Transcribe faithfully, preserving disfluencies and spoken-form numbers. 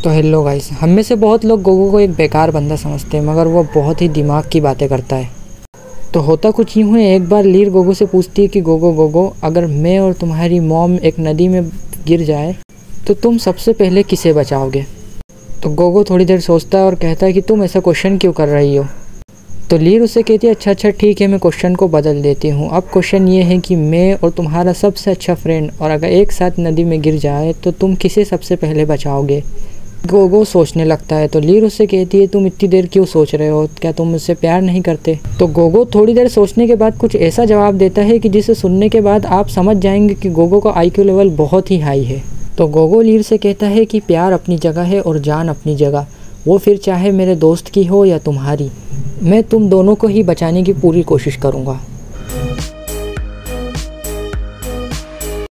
तो hello guys, हम में से बहुत लोग गोगो को एक बेकार बंदा समझते हैं, मगर वो बहुत ही दिमाग की बातें करता है। तो होता कुछ यूँ है, एक बार लीर गोगो से पूछती है कि गोगो गोगो, अगर मैं और तुम्हारी मॉम एक नदी में गिर जाए तो तुम सबसे पहले किसे बचाओगे। तो गोगो थोड़ी देर सोचता है और कहता है कि तुम ऐसा क्वेश्चन क्यों कर रही हो। तो लीर उससे कहती है अच्छा अच्छा ठीक है, मैं क्वेश्चन को बदल देती हूँ। अब क्वेश्चन ये है कि मैं और तुम्हारा सबसे अच्छा फ्रेंड और अगर एक साथ नदी में गिर जाए तो तुम किसे सबसे पहले बचाओगे। गोगो सोचने लगता है। तो लीर उससे कहती है तुम इतनी देर क्यों सोच रहे हो, क्या तुम मुझसे प्यार नहीं करते। तो गोगो थोड़ी देर सोचने के बाद कुछ ऐसा जवाब देता है कि जिसे सुनने के बाद आप समझ जाएंगे कि गोगो का आई क्यू लेवल बहुत ही हाई है। तो गोगो लीर से कहता है कि प्यार अपनी जगह है और जान अपनी जगह, वो फिर चाहे मेरे दोस्त की हो या तुम्हारी, मैं तुम दोनों को ही बचाने की पूरी कोशिश करूँगा।